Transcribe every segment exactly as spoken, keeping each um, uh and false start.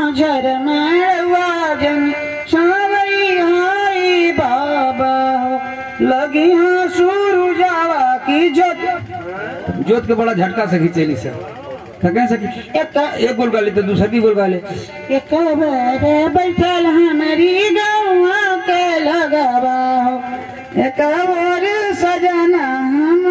झांझर मड़वाजन सावरी हाई बाबा लगी हाँ सूरु जावा की जोत जोत के बड़ा झटका से खींचेली सर थके से एक एक गोल गाली तो दूसरा की गोल गाले एक बार बैठल हमारी गौआ के लगावा एक बार सजना हम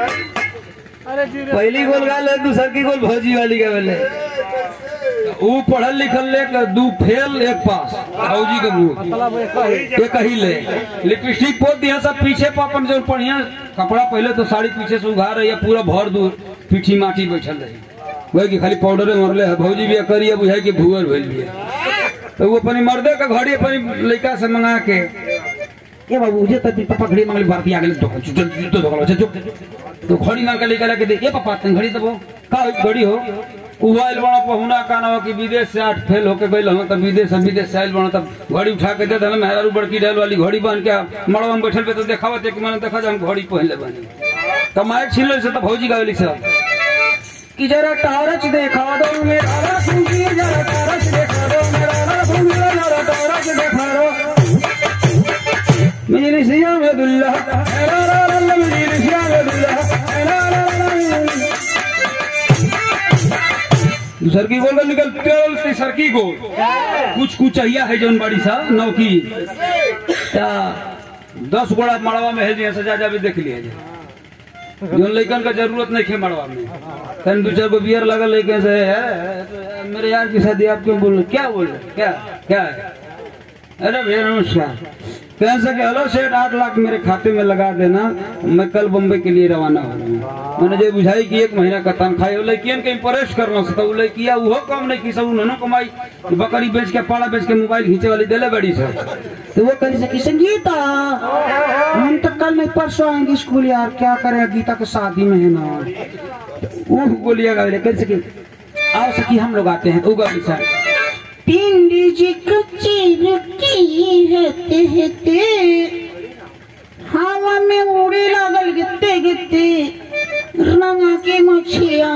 पहली गोल गाले दूसरा की गोल भौजी वाली का बोले वो पढ़ल लिखल ले दू फेल एक पास भौजी के मुंह एक ही ले लिपस्टिक पोत दिया सब पीछे पर अपन जो बढ़िया कपड़ा पहले तो साड़ी पीछे से उघार रही है पूरा भर दूर पीठी माटी बैठल रही वही की खाली पाउडर मरले है भौजी भी करिए बुझाई के भूअर भइल भी तो वो अपनी मर्दे का घड़ी अपनी लड़का से मंगा के ये बाबू जे तब पापा घड़ी मांगले भारती आ गेले तो तो तो जो तो घड़ी मांग के लेके के दे ये पापा तन घड़ी दबो का घड़ी हो उवाइल बड़ा पहुना काना कि विदेश से आठ फेल होके गइल हम तब विदेश से विदेश से आइल बड़ा तब घड़ी उठा के दे दल मेहरारू बड़की डाल वाली घड़ी बन के मड़वा में बैठल पे तो देखावत है कि मैंने देखा हम घड़ी पहन ले बनी कमाए छिले से तो भौजी गावली सब कि जरा टारच देखा दो मेरा सुंगी जरा टारच देखा दो मेरा सुंगी जरा टारच देखा दो मेरी सिया में दुल्ला ला ला ला मेरी सिया में दुल्ला ला ला ला दूसर की बोल निकल तेल से सरकी को कुछ कुछ चाहिए है जोन बड़ी सा नौ की दस गोड़ा मड़वा में है जी सजा जा भी देख लिया जोन लड़कन का जरूरत नहीं है मड़वा में कहीं दो चार को बियर लगा लेके से है मेरे यार की शादी आप क्यों बोल रहे क्या बोल रहे क्या क्या है अरे भैया नमस्कार कह सके हेलो सेठ आठ लाख मेरे खाते में लगा देना मैं कल बम्बई के लिए रवाना हो मैंने जो बुझाई कि एक महीना का तनख्वाह हो लेकिन के इम्प्रेस करना से तो लड़किया वो कम नहीं की सब उन्होंने कमाई बकरी बेच के पाड़ा बेच के मोबाइल खींचे वाली दिले बड़ी से तो वो कह सकी संगीता हम तो कल नहीं परसों आएंगे स्कूल यार क्या करें गीता की शादी में है ना वो बोलिएगा कह सके आओ सकी हम लोग आते हैं उगा विचार पिंडी जी कच्ची रुकी हेते हेते हवा में उड़ी लागल गिते गिते रंगा के मछिया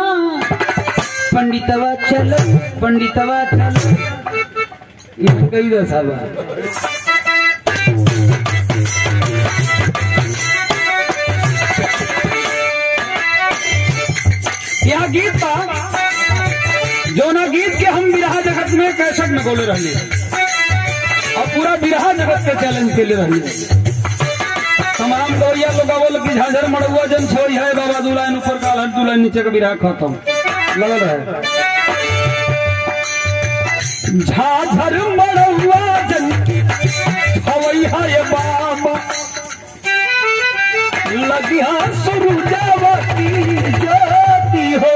पंडितवा चलो पंडितवा चलो ये कई दशा बा यह गीत था जो ना गीत के हम बिरहा जगत में कैसेट में बोले रही और पूरा बिरहा जगत के चैलेंज के लिए रही तमाम गौरिया लोग बोल की झांझर मड़ुआ जन छोड़ी है बाबा दुलान ऊपर का हर दुलान नीचे का बिरहा खत्म लगल है झांझर मड़ुआ जन हवई है बाबा लगिया सुरुजावती ज्योति हो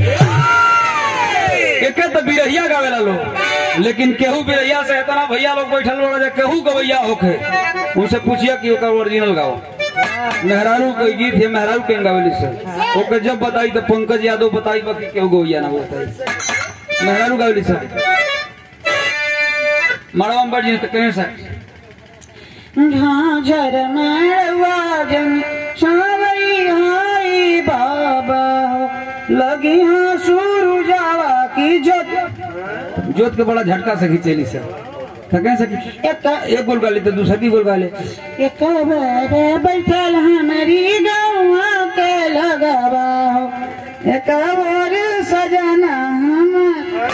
एक तो बिरहिया गावेला लोग लेकिन केहू बिरहिया से इतना भैया लोग बैठल बड़ा जा केहू गवैया होके उनसे पूछिए कि ओकर ओरिजिनल गाओ मेहरारू कोई गीत है मेहरारू के गावेली से ओके जब बताई तो पंकज यादव बताई बाकी केहू गवैया ना बताई मेहरारू गावेली से मड़वा में बढ़ तो कहीं से झांझर मड़वाजन सावरी हाई बाबा लगी हाँ सूरु जावा की जोत जोत के बड़ा झटका से खींचेली सर थके से एक एक गोल गाली तो दूसरा की गोल गाले एक बार बैठल हमारी गौआ के लगावा एक बार सजना हम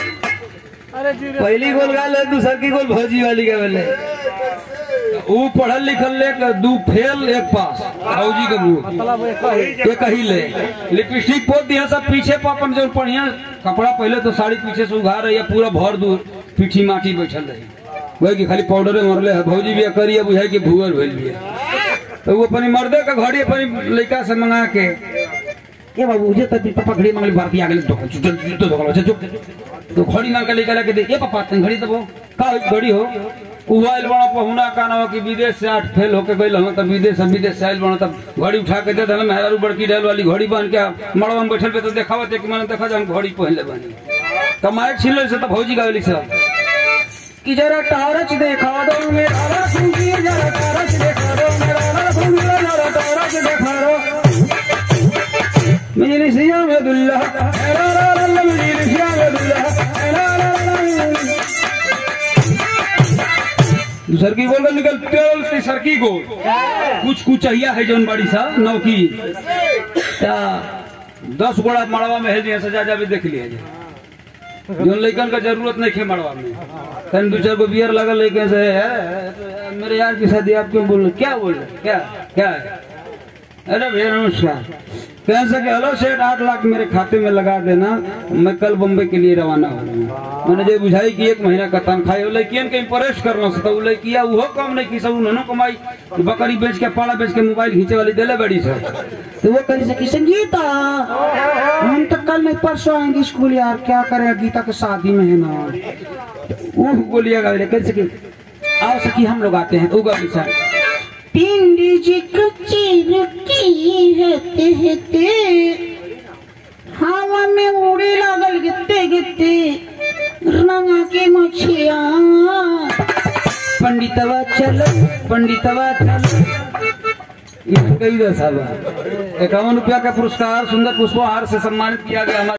पहली गोल गाले दूसरा की गोल भौजी वाली का बोले वो पढ़ल लिखल ले दू फेल एक पास भौजी के मुंह एक ही ले लिपस्टिक पोत दिया सब पीछे पर अपन जो बढ़िया कपड़ा पहले तो साड़ी पीछे से उघार रही है पूरा भर दूर पीठी माटी बैठल रही वही की खाली पाउडर मरले है भौजी भी करिए बुझाई के भूअर भइल भी तो वो अपनी मर्दे का घड़ी अपनी लड़का से मंगा के ये बाबू जे तब पापा घड़ी मांगले भारती आ गेले तो तो तो घड़ी मांग के लेके के दे ये पापा तन घड़ी दबो का घड़ी हो उवाइल बड़ा पहुना काना कि विदेश से आठ फेल होके गइल हम तब विदेश से विदेश से आइल बड़ा तब घड़ी उठा के दे दल मेहरारू बड़की डाल वाली घड़ी बन के मड़वा में बैठल पे तो देखावत है कि मैंने देखा हम घड़ी पहन ले बनी कमाए छिले से तो भौजी गावली सब कि जरा टारच देखा दो मेरा सुंगी जरा टारच देखा दो मेरा सुंगी जरा टारच देखा दो मेरी सिया में दुल्ला ला ला ला मेरी सिया में दुल्ला ला ला ला सरकी गोल का निकल तेल से सरकी गोल कुछ कुछ चाहिए है जौन बाड़ी सा नौकी दस गोड़ा मड़वा में है जी सजा जा भी देख लिया जो लड़कन का जरूरत नहीं है मड़वा में कहीं दो चार को बियर लगा लेकिन से है मेरे यार की शादी आप क्यों बोल रहे क्या बोल रहे क्या क्या है अरे भैया नमस्कार कह सके हेलो सेठ आठ लाख मेरे खाते में लगा देना मैं कल बम्बई के लिए रवाना हो मैंने जो बुझाई कि एक महीना का तनख्वाह लड़कियन के इम्प्रेस करना तो लड़किया वो कम नहीं की सब उन्होंने कमाई बकरी बेच के पाड़ा बेच के मोबाइल खींचे वाली दिले बड़ी सर तो वो कह सकी संगीता हम तो कल नहीं परसों आएंगे स्कूल यार क्या करें गीता के शादी में है ना वो बोलिएगा कह सके आओ सखी हम लोग आते हैं उगा विचार पिंडी जी कच्ची रुकी हेते हेते हवा में उड़े लागल गिते गिते रंगा के मछिया पंडितवा चल पंडितवा चल ये कई दस इक्यावन रुपया का पुरस्कार सुंदर पुष्पहार से सम्मानित किया गया।